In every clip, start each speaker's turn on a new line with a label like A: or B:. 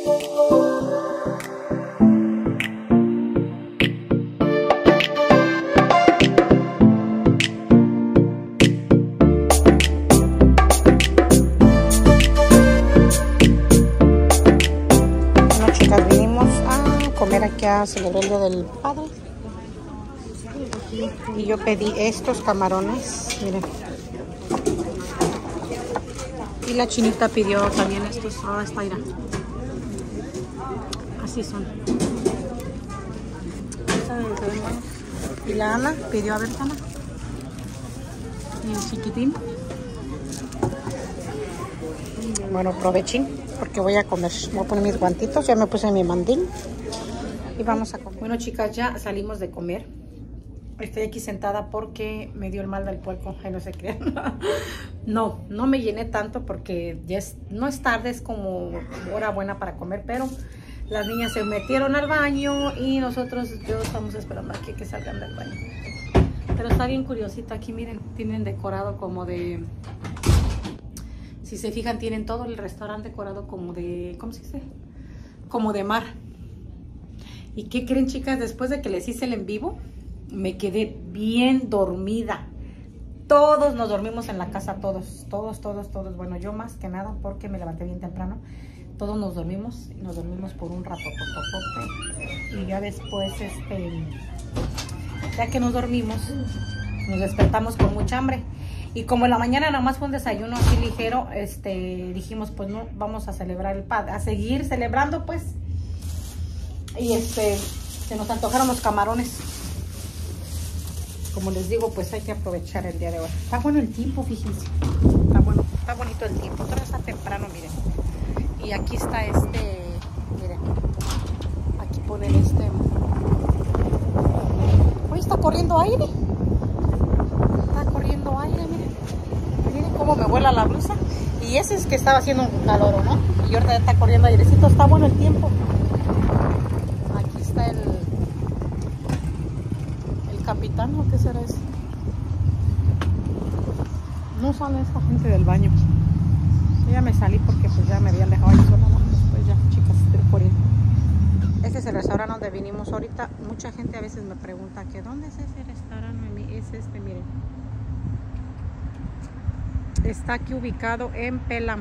A: Ya celebré el Día del Padre y yo pedí estos camarones, miren, y la chinita pidió también estos. Ahora está, mira, así son. Y la Ana pidió, a ver, Ana, y el chiquitín. Bueno, provechín, porque voy a comer. Voy a poner mis guantitos, ya me puse mi mandil. Y vamos a comer. Bueno, chicas, ya salimos de comer. Estoy aquí sentada porque me dio el mal del puerco. Ay, no se crean. No me llené tanto porque ya no es tarde, es como hora buena para comer. Pero las niñas se metieron al baño y yo estamos esperando aquí que salgan del baño. Pero está bien curiosito aquí, miren. Tienen decorado como de... Si se fijan, tienen todo el restaurante decorado como de... ¿Cómo se dice? Como de mar. ¿Y qué creen, chicas? Después de que les hice el en vivo, me quedé bien dormida. Todos nos dormimos en la casa, todos. Bueno, yo más que nada porque me levanté bien temprano. Todos nos dormimos por un rato. Y ya después, ya que nos dormimos, nos despertamos con mucha hambre. Y como en la mañana nada más fue un desayuno así ligero, dijimos, pues no, vamos a celebrar el padre, a seguir celebrando, pues. Y se nos antojaron los camarones. Como les digo, pues hay que aprovechar el día de hoy. Está bueno el tiempo, fíjense. Está bonito el tiempo. Todavía está temprano, miren. Y aquí está miren. Aquí ponen Hoy está corriendo aire. Está corriendo aire, miren. Miren cómo me vuela la blusa. Y ese es que estaba haciendo un calor, ¿no? Y ahorita ya está corriendo airecito. Está bueno el tiempo. El capitán, ¿o qué será eso? No sale esta gente del baño. Yo ya me salí porque pues ya me habían dejado ahí sola. Pues ya, chicas, estoy corriendo. Este es el restaurante donde vinimos ahorita. Mucha gente a veces me pregunta que ¿dónde es ese restaurante? Es miren. Está aquí ubicado en Pelham.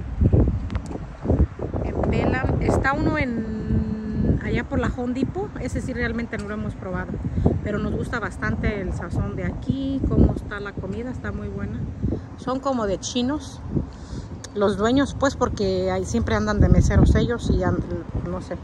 A: Está uno allá por la Home Depot. Ese sí realmente no lo hemos probado, pero nos gusta bastante el sazón de aquí, cómo está la comida, está muy buena. Son como de chinos los dueños, pues, porque ahí siempre andan de meseros ellos y no sé,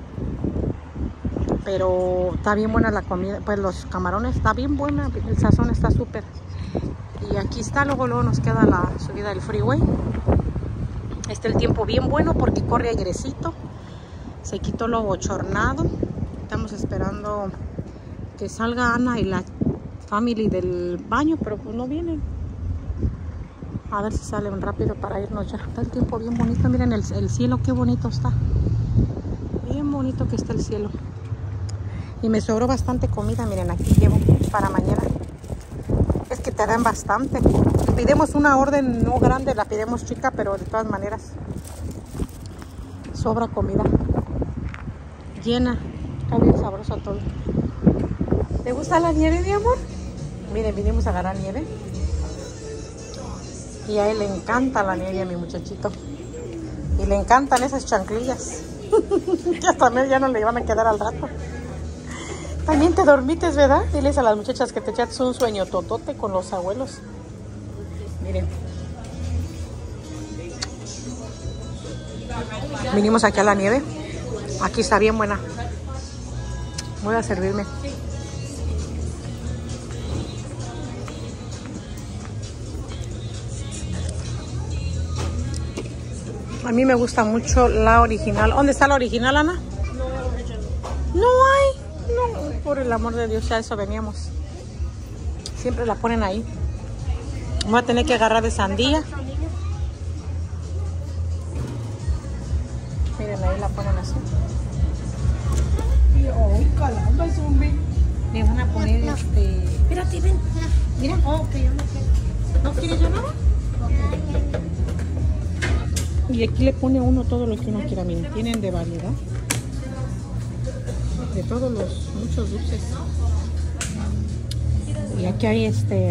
A: pero está bien buena la comida, pues los camarones está bien buena, el sazón está súper. Y aquí está, luego nos queda la subida del freeway. El tiempo bien bueno porque corre airecito. Se quitó lo bochornado. Estamos esperando que salga Ana y la family del baño, pero pues no vienen. A ver si salen rápido para irnos ya. Está el tiempo bien bonito. Miren el cielo, qué bonito está. Bien bonito que está el cielo. Y me sobró bastante comida. Miren, aquí llevo para mañana. Es que te dan bastante. Pidemos una orden no grande, la pidemos chica, pero de todas maneras sobra comida. Llena. Está bien sabroso todo. ¿Te gusta la nieve, mi amor? Miren, vinimos a agarrar nieve. Y a él le encanta la nieve, a mi muchachito. Y le encantan esas chanclillas. Que hasta ya no le iban a quedar al rato. También te dormites, ¿verdad? Diles a las muchachas que te echas un sueño totote con los abuelos. Miren. Vinimos aquí a la nieve. Aquí está bien buena. Voy a servirme. A mí me gusta mucho la original. ¿Dónde está la original, Ana? No hay. No, por el amor de Dios, ya eso veníamos. Siempre la ponen ahí. Voy a tener que agarrar de sandía. Miren, ahí la ponen así. Le van a poner Espérate, ven. Mira, que yo no quiero. ¿No quieres llamar? Y aquí le pone uno todo lo que uno quiera. Miren, tienen de variedad. de todos los muchos dulces. Y aquí hay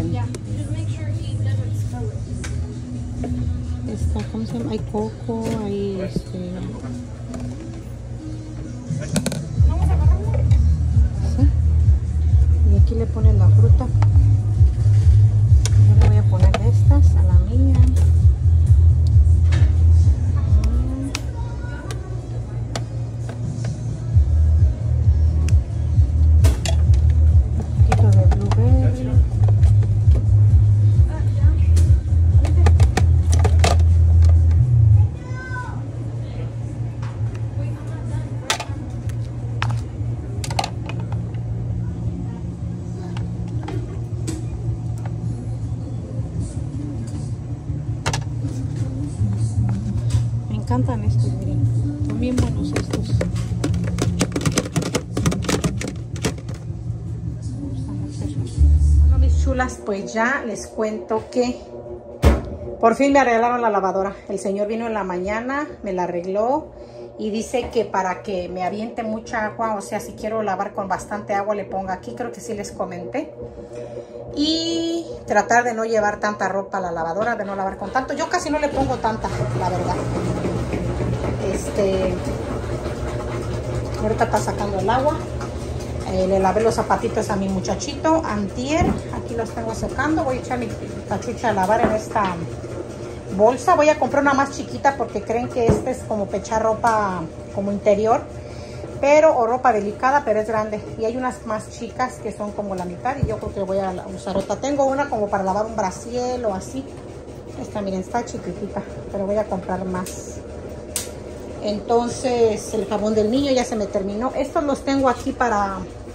A: ¿cómo se llama? Hay coco, hay ¿sí? Y aquí le ponen la fruta. Yo le voy a poner de estas a la mía. Un poquito de blueberry. Me encantan estos, miren, son bien buenos estos. Bueno, mis chulas, pues ya les cuento que por fin me arreglaron la lavadora. El señor vino en la mañana, me la arregló y dice que para que me aviente mucha agua, o sea, si quiero lavar con bastante agua, le ponga aquí, creo que sí les comenté. Y tratar de no llevar tanta ropa a la lavadora, de no lavar con tanto. Yo casi no le pongo tanta, la verdad. Ahorita está sacando el agua. Le lavé los zapatitos a mi muchachito antier. Aquí los tengo secando. Voy a echar mi cachucha a lavar en esta bolsa. Voy a comprar una más chiquita porque creen que este es como pechar ropa como interior, pero o ropa delicada, pero es grande. Y hay unas más chicas que son como la mitad y yo creo que voy a usar otra. Tengo una como para lavar un brasier o así. Esta, miren, está chiquitita, pero voy a comprar más. Entonces el jabón del niño ya se me terminó. Estos los tengo aquí para...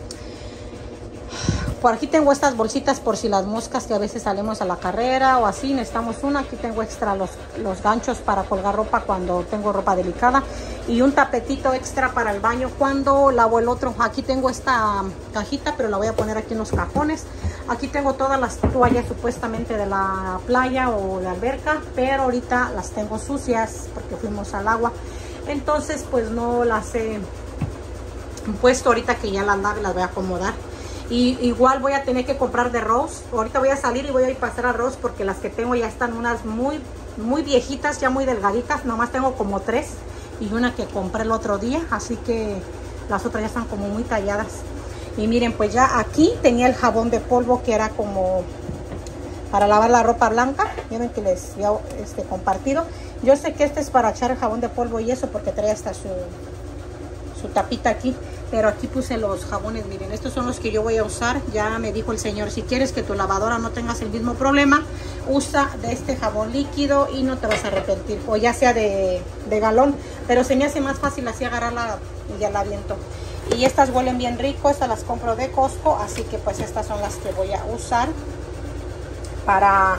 A: Por aquí tengo estas bolsitas por si las moscas, que a veces salimos a la carrera o así, necesitamos una. Aquí tengo extra los ganchos para colgar ropa cuando tengo ropa delicada. Y un tapetito extra para el baño cuando lavo el otro. Aquí tengo esta cajita, pero la voy a poner aquí en los cajones. Aquí tengo todas las toallas supuestamente de la playa o de alberca, pero ahorita las tengo sucias porque fuimos al agua. Entonces pues no las he puesto. Ahorita que ya las lave las voy a acomodar. Y igual voy a tener que comprar de Rose. Ahorita voy a salir y voy a ir a pasar a Rose porque las que tengo ya están unas muy viejitas, ya muy delgaditas. Nomás tengo como 3 y una que compré el otro día. Así que las otras ya están como muy talladas. Y miren, pues ya aquí tenía el jabón de polvo que era como para lavar la ropa blanca. Miren que les había compartido. Yo sé que este es para echar el jabón de polvo y eso porque trae hasta su tapita aquí. Pero aquí puse los jabones, miren, estos son los que yo voy a usar. Ya me dijo el señor, si quieres que tu lavadora no tengas el mismo problema, usa de este jabón líquido y no te vas a arrepentir. O ya sea de galón, pero se me hace más fácil así agarrarla y ya la aviento. Y estas huelen bien rico, estas las compro de Costco, así que pues estas son las que voy a usar para,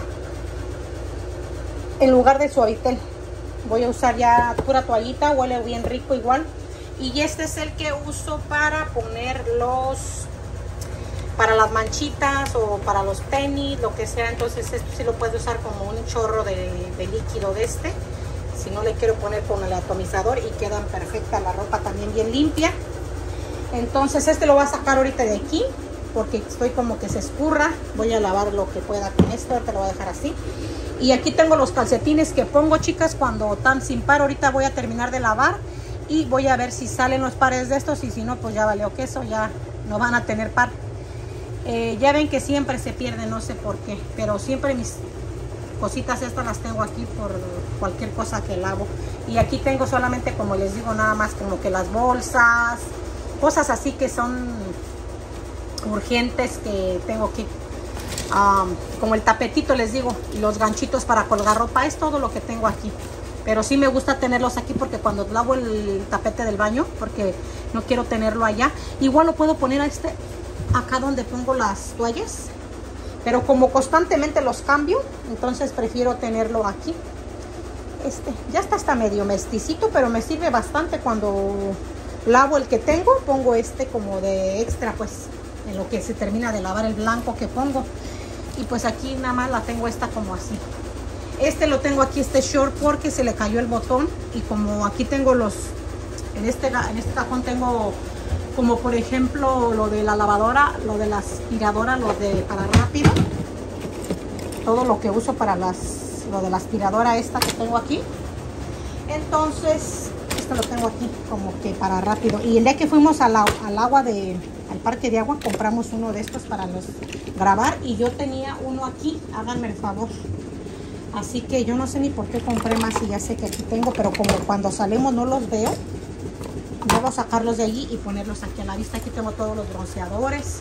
A: en lugar de Suavitel. Voy a usar ya pura toallita, huele bien rico igual. Y este es el que uso para poner para las manchitas o para los tenis, lo que sea. Entonces esto sí lo puedo usar como un chorro de líquido de este. Si no le quiero poner con el atomizador y quedan perfecta la ropa también bien limpia. Entonces este lo voy a sacar ahorita de aquí porque estoy como que se escurra. Voy a lavar lo que pueda con esto, ahorita lo voy a dejar así. Y aquí tengo los calcetines que pongo, chicas, cuando están sin par. Ahorita voy a terminar de lavar. Y voy a ver si salen los pares de estos y si no, pues ya valió queso, ya no van a tener par. Ya ven que siempre se pierden, no sé por qué, pero siempre mis cositas estas las tengo aquí por cualquier cosa que lavo. Y aquí tengo solamente, como les digo, nada más como que las bolsas, cosas así que son urgentes que tengo que... como el tapetito, les digo, y los ganchitos para colgar ropa, es todo lo que tengo aquí. Pero sí me gusta tenerlos aquí porque cuando lavo el tapete del baño, porque no quiero tenerlo allá. Igual lo puedo poner acá donde pongo las toallas. Pero como constantemente los cambio, entonces prefiero tenerlo aquí. Ya está medio mesticito, pero me sirve bastante cuando lavo el que tengo. Pongo como de extra, pues, en lo que se termina de lavar el blanco que pongo. Y pues aquí nada más la tengo como así. Lo tengo aquí, short, porque se le cayó el botón. Y como aquí tengo los En este cajón tengo como por ejemplo lo de la lavadora, lo de la aspiradora, lo de para rápido. Todo lo que uso para lo de la aspiradora esta que tengo aquí. Entonces, esto lo tengo aquí como que para rápido. Y el día que fuimos al parque de agua, compramos uno de estos para grabar. Y yo tenía uno aquí, háganme el favor. Así que yo no sé ni por qué compré más y ya sé que aquí tengo. Pero como cuando salimos no los veo, debo sacarlos de allí y ponerlos aquí a la vista. Aquí tengo todos los bronceadores.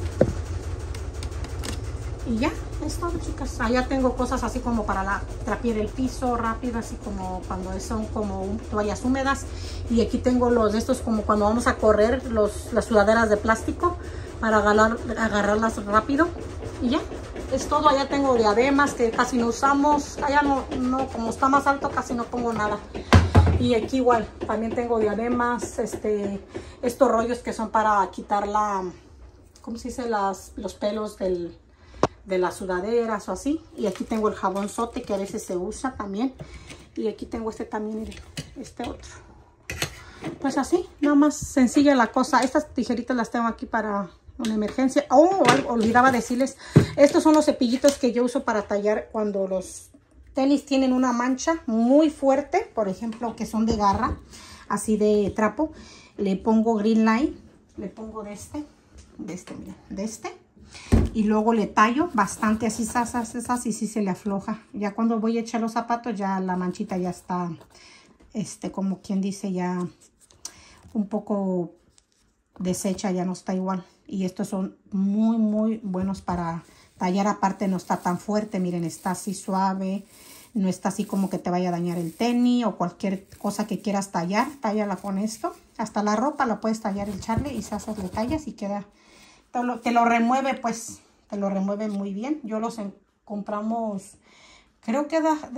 A: Y ya, es todo, chicas. Allá tengo cosas así como para trapear el piso rápido, así como cuando son como toallas húmedas. Y aquí tengo los de estos como cuando vamos a correr, las sudaderas de plástico para agarrarlas rápido. Y ya, es todo. Allá tengo diademas que casi no usamos. Allá no, como está más alto casi no pongo nada. Y aquí igual, también tengo diademas, estos rollos que son para quitar ¿cómo se dice? Los pelos de las sudaderas o así. Y aquí tengo el jabonzote que a veces se usa también. Y aquí tengo también, miren, otro. Pues así, nada más sencilla la cosa. Estas tijeritas las tengo aquí para una emergencia. Olvidaba decirles, estos son los cepillitos que yo uso para tallar cuando los tenis tienen una mancha muy fuerte, por ejemplo, que son de garra, así de trapo. Le pongo Green Line, le pongo de este, miren, de este. Y luego le tallo bastante así, y sí se le afloja. Ya cuando voy a echar los zapatos, ya la manchita ya está, como quien dice, ya un poco deshecha, ya no está igual. Y estos son muy, muy buenos para tallar. Aparte no está tan fuerte, miren, está así suave. No está así como que te vaya a dañar el tenis o cualquier cosa que quieras tallar. Tállala con esto. Hasta la ropa la puedes tallar, echarle y le tallas y queda... Te lo remueve, pues, te lo remueve muy bien. Yo los compramos, creo que de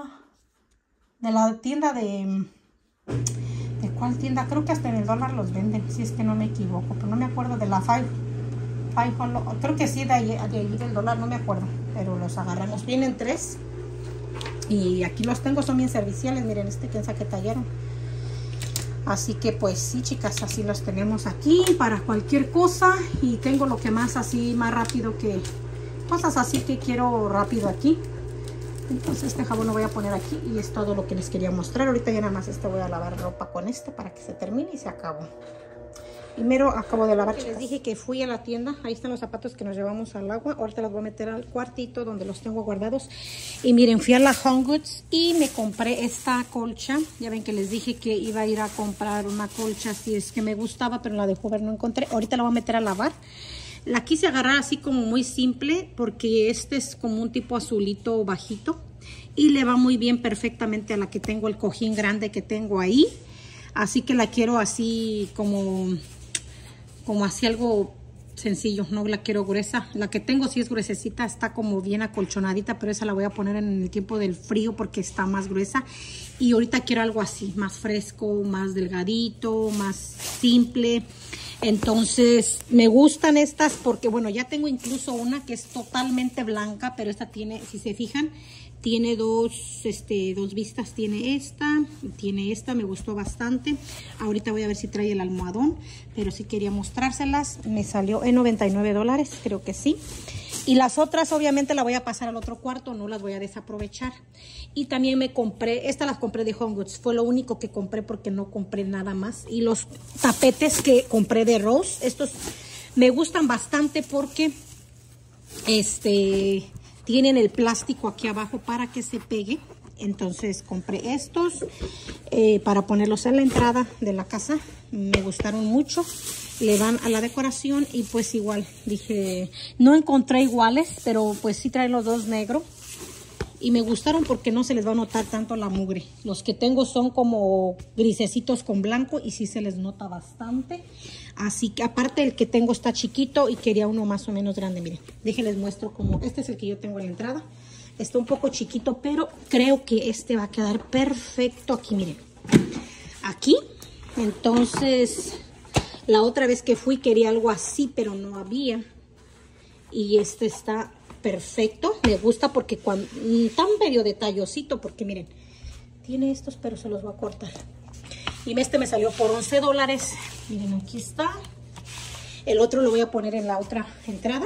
A: la tienda ¿de cuál tienda? Creo que hasta en el dólar los venden, si es que no me equivoco. Pero no me acuerdo de la creo que sí, de allí del dólar, no me acuerdo. Pero los agarramos. Vienen 3. Y aquí los tengo, son bien serviciales. Miren, quién sabe que tallaron. Así que pues sí, chicas, así los tenemos aquí para cualquier cosa. Y tengo lo que más así, más rápido que... Cosas así que quiero rápido aquí. Entonces este jabón lo voy a poner aquí y es todo lo que les quería mostrar. Ahorita ya nada más voy a lavar ropa con para que se termine y se acabó. Y mero acabo de lavar. Les dije que fui a la tienda. Ahí están los zapatos que nos llevamos al agua. Ahorita los voy a meter al cuartito donde los tengo guardados. Y miren, fui a la Home Goods y me compré esta colcha. Ya ven que les dije que iba a ir a comprar una colcha si es que me gustaba, pero en la de Hoover no encontré. Ahorita la voy a meter a lavar. La quise agarrar así como muy simple porque es como un tipo azulito bajito. Y le va muy bien perfectamente a la que tengo, el cojín grande que tengo ahí. Así que la quiero así como así algo sencillo, no la quiero gruesa. La que tengo sí es gruesecita, está como bien acolchonadita, pero esa la voy a poner en el tiempo del frío porque está más gruesa. Y ahorita quiero algo así, más fresco, más delgadito, más simple. Entonces me gustan estas porque, bueno, ya tengo incluso una que es totalmente blanca, pero esta tiene, si se fijan, tiene dos vistas. Tiene esta, me gustó bastante. Ahorita voy a ver si trae el almohadón, pero sí quería mostrárselas. Me salió en $99, creo que sí. Y las otras obviamente las voy a pasar al otro cuarto, no las voy a desaprovechar. Y también me compré, las compré de Home Goods, fue lo único que compré porque no compré nada más. Y los tapetes que compré de Rose, estos me gustan bastante porque tienen el plástico aquí abajo para que se pegue. Entonces compré estos para ponerlos en la entrada de la casa. Me gustaron mucho. Le van a la decoración y pues igual dije, no encontré iguales, pero pues sí traen los dos negros. Y me gustaron porque no se les va a notar tanto la mugre. Los que tengo son como grisecitos con blanco y sí se les nota bastante. Así que aparte el que tengo está chiquito y quería uno más o menos grande. Miren, déjenles muestro como este es el que yo tengo en la entrada. Está un poco chiquito, pero creo que va a quedar perfecto aquí, miren. Aquí, entonces, la otra vez que fui quería algo así, pero no había. Y está perfecto, me gusta porque está medio detallosito, porque miren, tiene estos, pero se los voy a cortar. Y este me salió por $11. Miren, aquí está. El otro lo voy a poner en la otra entrada.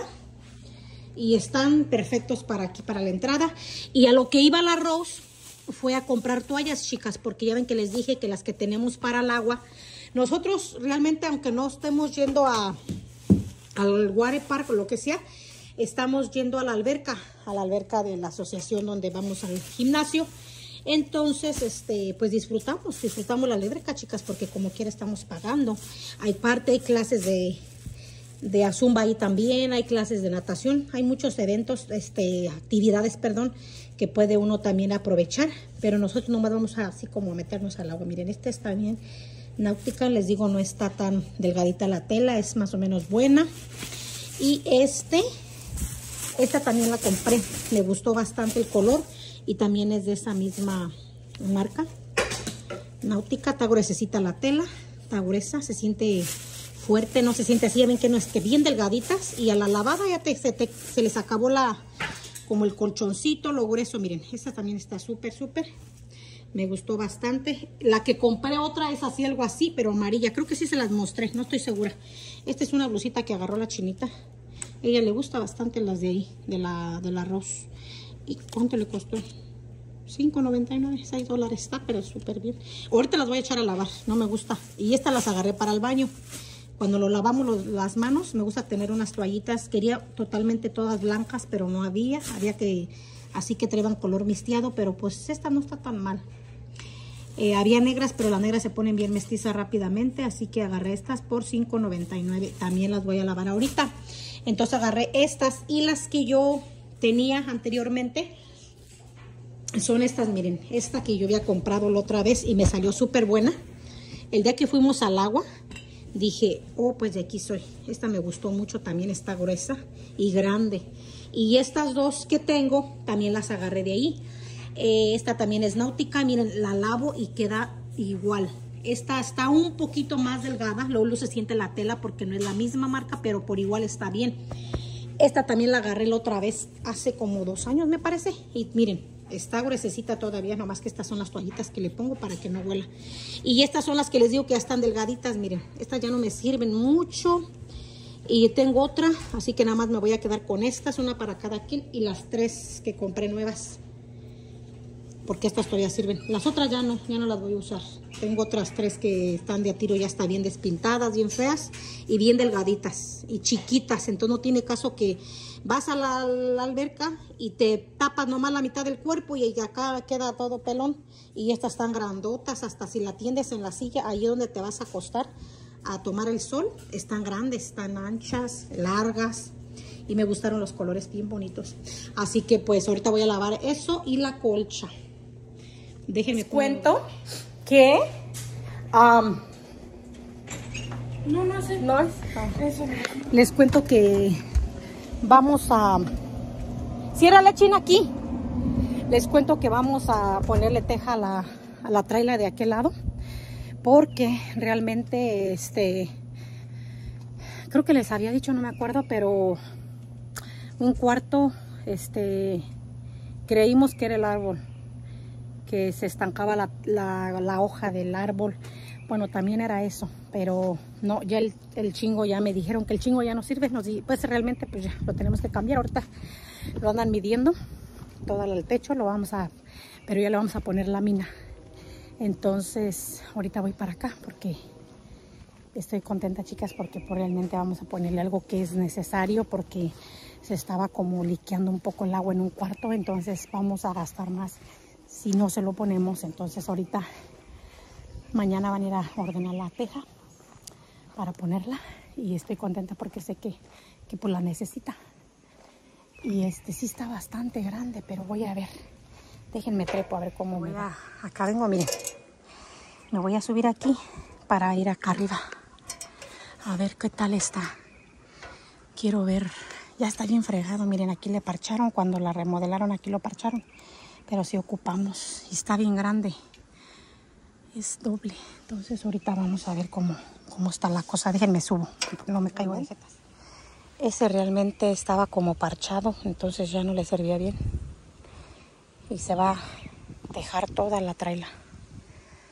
A: Y están perfectos para aquí, para la entrada. Y a lo que iba el arroz fue a comprar toallas, chicas, porque ya ven que les dije que las que tenemos para el agua, nosotros realmente, aunque no estemos yendo al water park o lo que sea, estamos yendo a la alberca de la asociación donde vamos al gimnasio. Entonces, pues disfrutamos la alberca, chicas, porque como quiera estamos pagando. Hay clases de zumba ahí también, hay clases de natación, hay muchos eventos, actividades, perdón, que puede uno también aprovechar, pero nosotros nomás vamos así como a meternos al agua. Miren, este está bien náutica, les digo, no está tan delgadita la tela, es más o menos buena. Y esta también la compré, me gustó bastante el color y también es de esa misma marca, náutica. Está gruesecita la tela, está gruesa, se siente fuerte, no se siente así, ya ven que no es que bien delgaditas, y a la lavada ya se les acabó como el colchoncito, lo grueso. Miren, esta también está súper, me gustó bastante. La que compré otra es así, algo así, pero amarilla, creo que sí se las mostré, no estoy segura. Esta es una blusita que agarró la chinita, ella le gusta bastante las de ahí, del arroz. ¿Y cuánto le costó? $5.99, $6, está pero súper bien. Ahorita las voy a echar a lavar, no me gusta. Y estas las agarré para el baño. Cuando lo lavamos las manos, me gusta tener unas toallitas. Quería totalmente todas blancas, pero no había. Así que traían color misteado, pero pues esta no está tan mal. Había negras, pero las negras se ponen bien mestizas rápidamente. Así que agarré estas por $5.99. También las voy a lavar ahorita. Entonces agarré estas, y las que yo tenía anteriormente son estas. Miren, esta que yo había comprado la otra vez y me salió súper buena. El día que fuimos al agua, dije, oh, pues de aquí soy. Esta me gustó mucho, también está gruesa y grande. Y estas dos que tengo, también las agarré de ahí. Esta también es náutica, miren, la lavo y queda igual. Esta está un poquito más delgada, luego se siente la tela porque no es la misma marca, pero por igual está bien. Esta también la agarré la otra vez, hace como 2 años me parece. Y miren, está gruesecita todavía, nomás que estas son las toallitas que le pongo para que no huela. Y estas son las que les digo que ya están delgaditas, miren. Estas ya no me sirven mucho. Y tengo otra, así que nada más me voy a quedar con estas, una para cada quien. Y las 3 que compré nuevas, porque estas todavía sirven. Las otras ya no las voy a usar. Tengo otras 3 que están de a tiro, ya está bien despintadas, bien feas y bien delgaditas y chiquitas. Entonces no tiene caso que vas a la alberca y te tapas nomás la mitad del cuerpo y acá queda todo pelón. Y estas están grandotas, hasta si la tiendes en la silla, ahí donde te vas a acostar a tomar el sol, están grandes, están anchas, largas. Y me gustaron los colores bien bonitos. Así que pues ahorita voy a lavar eso y la colcha. Déjenme cuento que
B: no sé.
A: no es
B: Eso.
A: les cuento que vamos a cierra la china aquí. Les cuento que vamos a ponerle teja a la traila de aquel lado, porque realmente creo que les había dicho, no me acuerdo, pero un cuarto creímos que era el árbol, que se estancaba la hoja del árbol. Bueno, también era eso, pero no, ya el chingo, ya me dijeron que el chingo ya no sirve. Pues realmente pues ya lo tenemos que cambiar. Ahorita lo andan midiendo todo el techo, pero ya le vamos a poner lámina. Entonces ahorita voy para acá porque estoy contenta, chicas, porque realmente vamos a ponerle algo que es necesario, porque se estaba como liqueando un poco el agua en un cuarto. Entonces vamos a gastar más si no se lo ponemos. Entonces ahorita, mañana van a ir a ordenar la teja para ponerla, y estoy contenta porque sé que pues la necesita. Y sí está bastante grande, pero voy a ver. Déjenme trepo a ver cómo me va. Acá vengo, miren. Me voy a subir aquí para ir acá arriba a ver qué tal está. Quiero ver. Ya está bien fregado, miren, aquí le parcharon. Cuando la remodelaron aquí lo parcharon, pero sí ocupamos y está bien grande. Es doble. Entonces ahorita vamos a ver cómo está la cosa. Déjenme subo, no me caigo de jetas. Ese realmente estaba como parchado, entonces ya no le servía bien. Y se va a dejar toda la traila.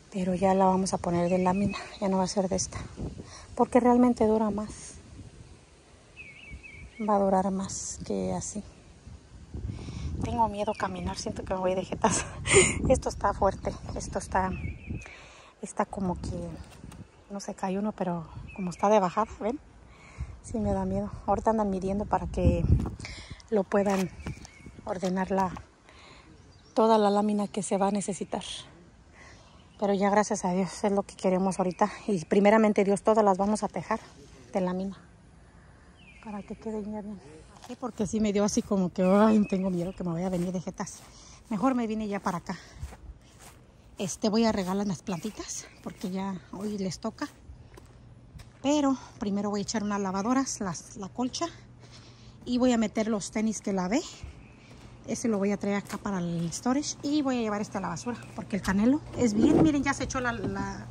A: Pero ya la vamos a poner de lámina, ya no va a ser de esta. Porque realmente dura más. Va a durar más que así. Tengo miedo a caminar, siento que me voy de jetas. Esto está fuerte, esto está como que no se cae uno, pero como está de bajada, ¿ven? Sí me da miedo. Ahorita andan midiendo para que lo puedan ordenar toda la lámina que se va a necesitar. Pero ya gracias a Dios es lo que queremos ahorita. Y primeramente Dios, todas las vamos a tejar de lámina para que queden ya bien. Sí, porque sí me dio así como que ay, tengo miedo que me vaya a venir de jetas. Mejor me vine ya para acá. Voy a regalar las plantitas porque ya hoy les toca. Pero primero voy a echar unas lavadoras, la colcha. Y voy a meter los tenis que lavé. Ese lo voy a traer acá para el storage. Y voy a llevar a la basura porque el Canelo es bien. Miren, ya se echó la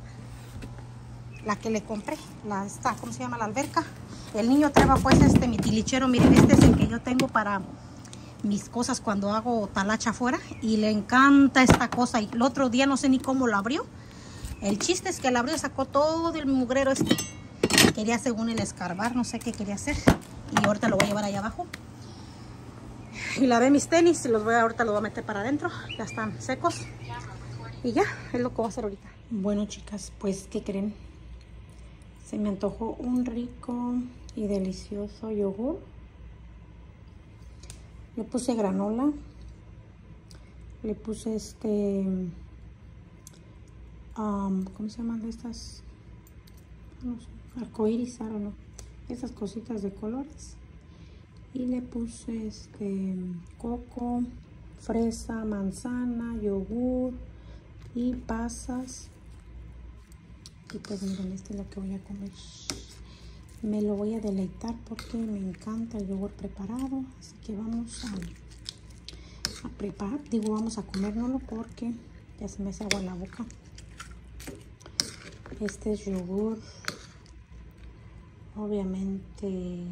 A: que le compré. ¿Cómo se llama? La alberca. El niño trae pues mi tilichero. Miren, este es el que yo tengo para mis cosas cuando hago talacha afuera. Y le encanta esta cosa. Y el otro día no sé ni cómo lo abrió. El chiste es que lo abrió, sacó todo el mugrero Quería según él escarbar, no sé qué quería hacer. Y ahorita lo voy a llevar allá abajo. Y lavé mis tenis, ahorita los voy a meter para adentro. Ya están secos. Y ya, es lo que voy a hacer ahorita. Bueno, chicas, pues, ¿qué creen? Se me antojó un rico y delicioso yogur. Le puse granola. Le puse ¿cómo se llaman estas? No sé, arcoíris, ahora no. Esas cositas de colores. Y le puse coco, fresa, manzana, yogur y pasas. Y pues miren, es lo que voy a comer. Me lo voy a deleitar porque me encanta el yogur preparado. Así que vamos a preparar. Vamos a comérnoslo porque ya se me hace agua en la boca. Este es yogur. Obviamente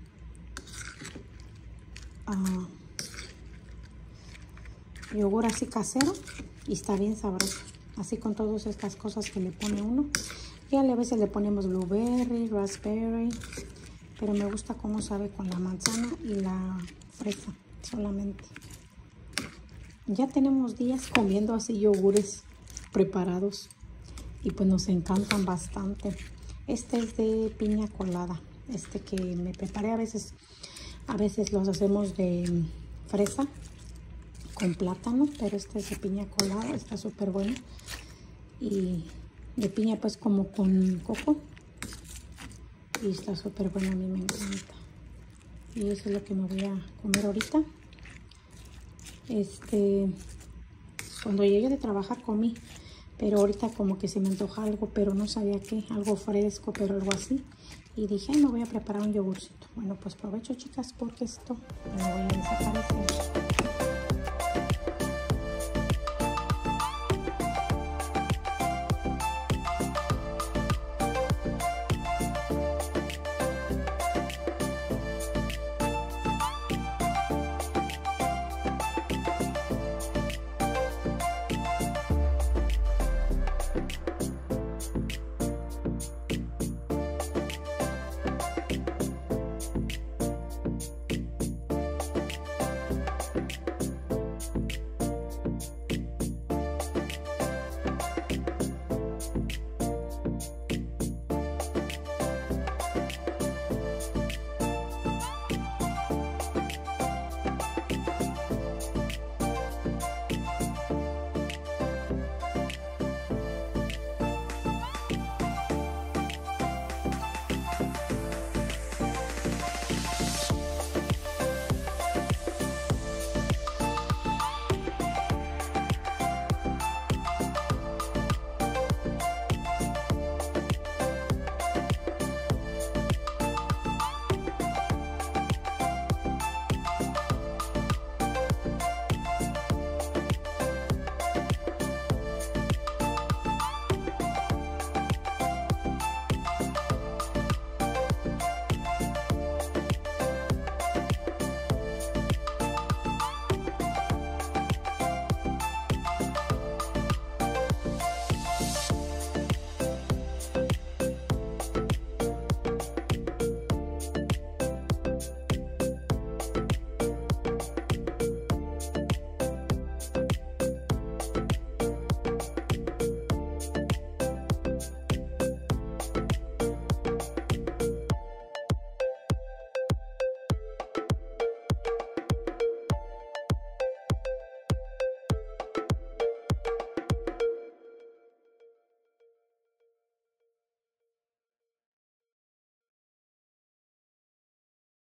A: yogur así casero y está bien sabroso, así con todas estas cosas que le pone uno. Y a veces le ponemos blueberry, raspberry, pero me gusta cómo sabe con la manzana y la fresa solamente. Ya tenemos días comiendo así yogures preparados y pues nos encantan bastante. Este es de piña colada, que me preparé a veces los hacemos de fresa con plátano, pero este es de piña colada, está súper bueno. Y de piña pues como con coco. Y está súper bueno, a mí me encanta. Y eso es lo que me voy a comer ahorita. Cuando llegué de trabajar comí, pero ahorita como que se me antoja algo, pero no sabía qué, algo fresco, pero algo así. Y dije, me voy a preparar un yogurcito. Bueno, pues provecho, chicas, porque esto me voy a desaparecer.